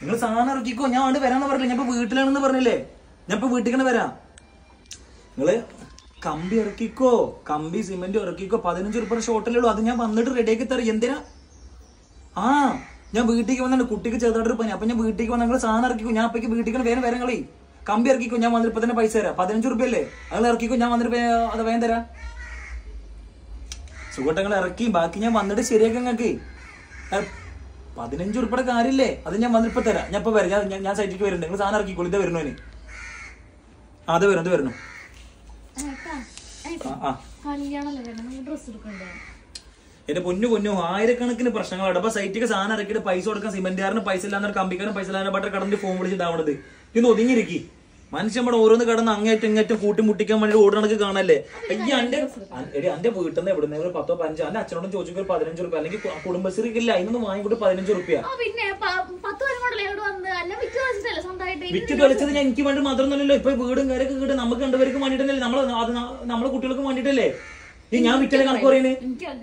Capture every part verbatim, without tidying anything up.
നിങ്ങൾ സാധനം ഇറക്കിക്കോ, ഞാൻ അവിടെ വരാന്ന് പറഞ്ഞില്ലേ, ഞാൻ ഇപ്പൊ വീട്ടിലാണെന്ന് പറഞ്ഞില്ലേ, ഞാൻ ഇപ്പൊ വീട്ടിൽ വരാം. നിങ്ങള് കമ്പി ഇറക്കിക്കോ, കമ്പി സിമെന്റ് ഇറക്കിക്കോ, പതിനഞ്ച് ഉറുപ്പിക ഷോട്ടല്ലേ ഉള്ളൂ, അത് ഞാൻ വന്നിട്ട് റെഡിയാക്കി തരാം. എന്തിനാ? ആ ഞാൻ വീട്ടിലേക്ക് വന്നിട്ട് കുട്ടിക്ക് ചെറുതായിട്ട് പനി, അപ്പൊ ഞാൻ വീട്ടിലേക്ക് വന്ന നിങ്ങൾ സാധനം ഇറക്കിക്കോ, ഞാൻ അപ്പേക്ക് വീട്ടിലേക്ക് വേറെ വേറെ കളി കമ്പി ഇറക്കിക്കോ, ഞാൻ വന്നിട്ട് ഇപ്പൊ തന്നെ പൈസ തരാം. പതിനഞ്ച് ഉറുപ്പിക അല്ലേ, നിങ്ങൾ ഇറക്കിക്കോ, ഞാൻ വന്നിട്ട് അത് വേഗം തരാം. സുഖട്ടങ്ങൾ ഇറക്കി, ബാക്കി ഞാൻ വന്നിട്ട് ശരിയാക്കി. നിങ്ങൾക്ക് പതിനഞ്ച് ഉറുപ്പിയുടെ കാര്യമില്ലേ, അത് ഞാൻ വന്നിട്ട് ഇപ്പൊ തരാം. ഞാൻ ഇപ്പൊ വരാം, ഞാൻ ഞാൻ സൈറ്റിലേക്ക് വരുന്നുണ്ട്, നിങ്ങൾ സാധനം ഇറക്കിക്കോളൂ. ഇത് വരണോ ഇനി? അത് വരും, അത് വരണം. എന്റെ പൊന്നു പൊന്നു, ആയിരക്കണക്കിന് പ്രശ്നങ്ങളാണ്. അപ്പൊ സൈറ്റിക്ക് സാധനം ഇറക്കിയിട്ട് പൈസ കൊടുക്കാൻ സിമെന്റുകാരന് പൈസ ഇല്ലാന്ന്, കമ്പിക്കാരൻ പൈസ ഇല്ലാതെ ബട്ടർ കടന്നിട്ട് ഫോൺ വിളിച്ചിട്ടാവണത്. ഇന്ന് ഒതുങ്ങിയിരിക്കി മനുഷ്യൻ ഇവിടെ ഓരോന്ന് കടന്ന് അങ്ങേറ്റം ഇങ്ങേറ്റം കൂട്ടിമുട്ടിക്കാൻ വേണ്ടി ഓടണക്ക് കാണല്ലേ. അയ്യ എന്റെ എടി എന്റെ വീട്ടിൽ നിന്ന് എവിടെ നിന്ന് പത്തോ പതിനഞ്ചോ എന്റെ അച്ഛനോടും ചോദിച്ചെങ്കിൽ പതിനഞ്ച് റുപ്യ, അല്ലെങ്കിൽ കുടുംബശ്രീക്ക് ഇല്ല അതിനൊന്ന് വാങ്ങിക്കൂട്ട് പതിനഞ്ച് റുപ്യ. വിറ്റ് തൊളിച്ചത് ഞാൻ എനിക്ക് വേണ്ടി മാത്രമൊന്നുമല്ലോ, ഇപ്പൊ വീടും കാര്യമൊക്കെ വീട് നമുക്ക് രണ്ടുപേർക്ക് വേണ്ടിട്ടല്ലേ, നമ്മളെ നമ്മളെ കുട്ടികൾക്ക് വേണ്ടിട്ടല്ലേ ഈ ഞാൻ വിറ്റല്ലേ കണക്ക് പറയുന്നത്.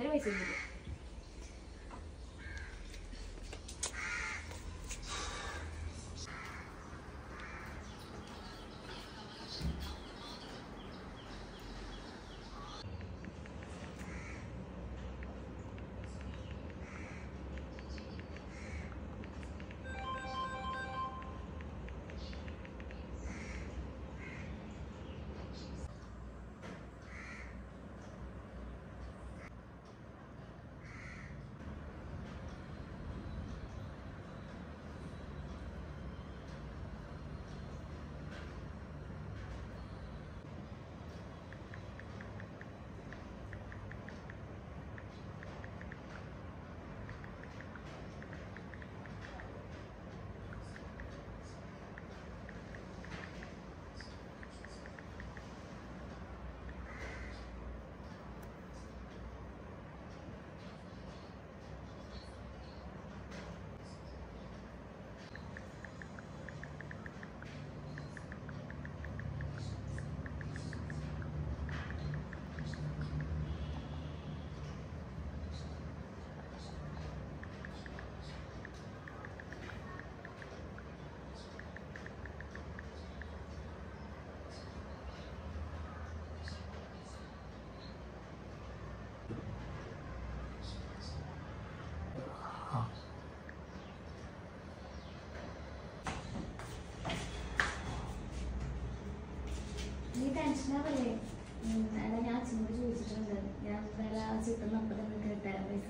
ടെൻഷനാവല്ലേ? അല്ല ഞാൻ അച്ഛനോട് ചോദിച്ചിട്ടുണ്ട്, ഞാൻ വില ചിട്ടുന്ന അപ്പം തന്നെ കേട്ടാലും പൈസ.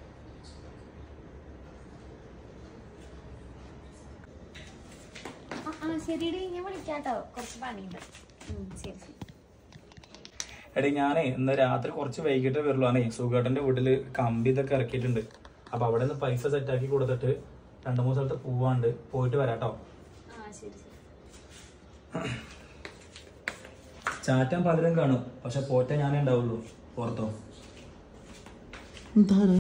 ആ ശരിയടി, ഞാൻ വിളിക്കാട്ടോ, കുറച്ച് പണിയുണ്ട്. ശരി ശരി. എടേ ഞാനേ ഇന്ന് രാത്രി കുറച്ച് വൈകിട്ട് വരുള്ളൂ. സുഖേട്ടന്റെ വീട്ടില് കമ്പി ഇതൊക്കെ ഇറക്കിയിട്ടുണ്ട്. അപ്പൊ അവിടെ നിന്ന് പൈസ സെറ്റാക്കി കൊടുത്തിട്ട് രണ്ടു മൂന്ന് സ്ഥലത്ത് പോവാണ്ട്, പോയിട്ട് വരാട്ടോ. ചാറ്റാൻ പലരും കാണും, പക്ഷെ പോറ്റ ഞാനേ ഉണ്ടാവുള്ളൂ. പുറത്തോ